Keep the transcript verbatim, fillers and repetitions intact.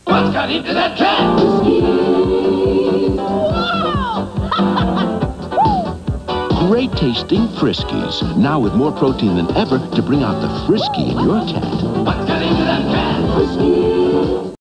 What's got into that cat? Great tasting Friskies, now with more protein than ever to bring out the frisky in your cat. What's got into that cat?